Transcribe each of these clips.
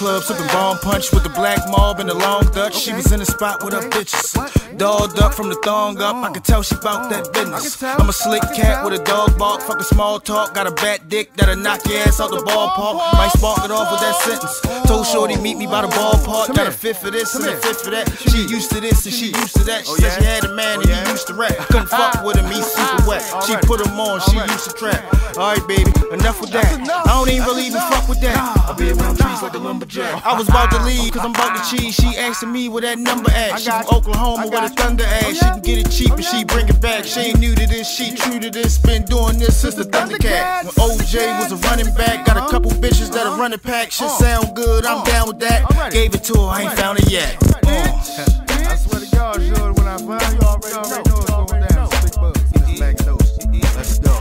club sipping bomb punch with the black mob and the long Dutch. She was in the spot with her bitches, dolled up from the thong up. I could tell she bout that business. I'm a slick cat with a dog bark, fucking small talk. Got a bat dick that'll knock your ass out the ballpark. Might spark it off with that sentence. Told shorty meet me by the ballpark. Got a fifth for this and a fifth for that. She used to this and she used to that. She said she had a man and he used to rap. Couldn't fuck with him, he's super wet. She put him on, she used to trap. Alright baby, enough with that. I don't even really even fuck with that. I be around trees like a lumberjack. I was about to leave cause I'm about to cheese. She asking me where that number at. She from Oklahoma where the thunder at. She can get it cheap and she bring it back. She ain't new to this, she true to this. Been doing this since the Thundercat. When OJ was a running back. Got a couple bitches that'll run it pack. Shit sound good, I'm down with that. Gave it to her, I ain't found it yet. I swear to God, sure, when I find you already know what's going down. Big bugs, Mac Nose. Let's go.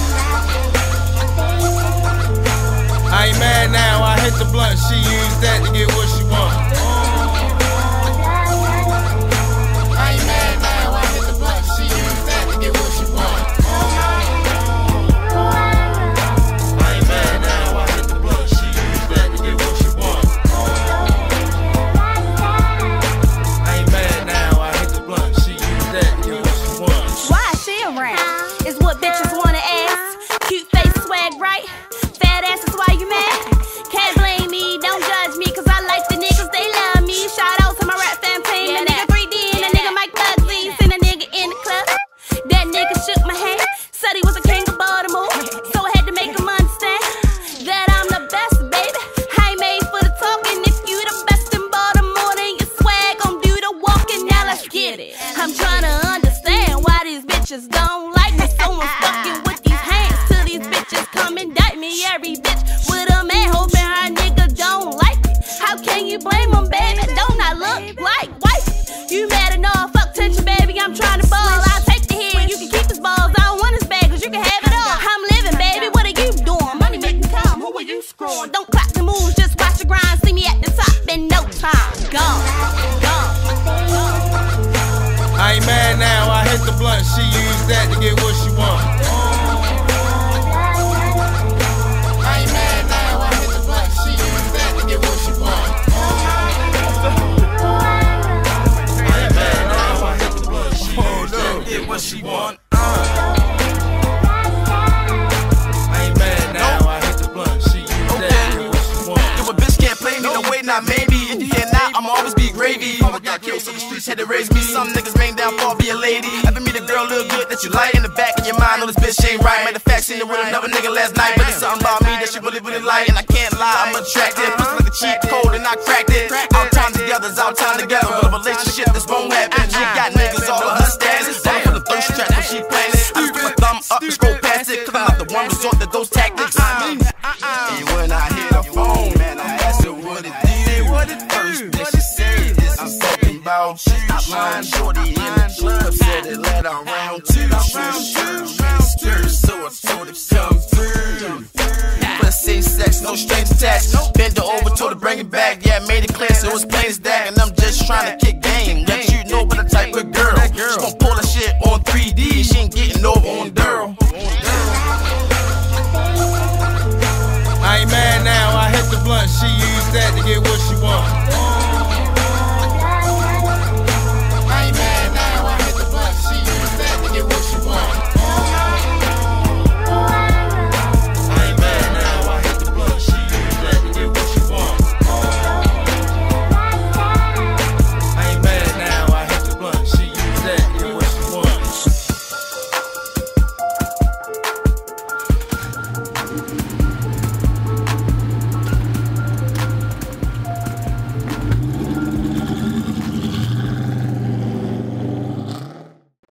I ain't mad now, I hit the blunt. She used that to get what she want. I ain't mad now, I hit the blunt. She used that to get what she want. I ain't mad now, I hit the blunt. She used that to get what she want. I ain't mad now, I hit the blunt. She used that to get what she wants. Why is she around? Is what bitches wanna ask. Cute face, swag right. Fat ass is why you mad. Can't blame me, don't judge me, cause I like the niggas, they love me. Shout out to my rap fam team, a nigga 3D and a nigga Mike Bugsy. Seen a nigga in the club, that nigga shook my hand, said he was a king of Baltimore, so I had to make him understand that I'm the best, baby. I ain't made for the talking, if you the best in Baltimore, then your swag gon' do the walking. Now let's get it. I'm trying to understand why these bitches don't like me, so I'm fucking with these hands till these bitches come indict me. Every bitch with a man hoping her nigga don't like me. How can you blame them, baby? Don't I look like white? You mad and all, fuck tension, baby. I'm trying to ball. I'll take the head, you can keep his balls. I don't want his bag, cause you can have it all. I'm living, baby. What are you doing? Money making time. Who are you screwing? Don't clap the moves, just watch the grind. See me at the top in no time. Gone, gone. I ain't mad now, I hit the blunt. She used that to get what she want. I ain't mad now, I hit the blunt. She used that to get what she want. I ain't mad now, I hit the blunt. She used that to get what she want. I ain't mad now, I hit the blunt. She used that to get what she want. If a bitch can't play me, no way, not maybe. If you hear not, I'ma always be gravy. Mama got killed, so the streets had to raise me. Some niggas bang down for be a lady. Ever meet a girl look good that you like? In the back of your mind, know this bitch ain't right. Matter of fact, seen it with another nigga last night. But it's something about me that she really, really like. And I can't lie, I'm attractive. Pussy like a cheap code and I cracked it. Our time together's our time together. But a relationship, this won't happen. She got niggas all on her status. All for the thirst trap when she playing it. I just put my thumb up and scroll past it. Cause I'm not the one resort to those tactics. And when I hit her phone, man, I asked her what it did. First thing she said is I'm talking about you. Line shorty in the club said it let her round two. So I told her come through. For the same sex, no strings attached. Bend her over, told her bring it back. Yeah, I made it clear, so it was plain as that. And I'm just trying to kick game. Let you know but the type of girl. She gon' pull that shit on 3D. She ain't getting over on girl. I ain't mad now, I hit the blunt. She used that to get what she want.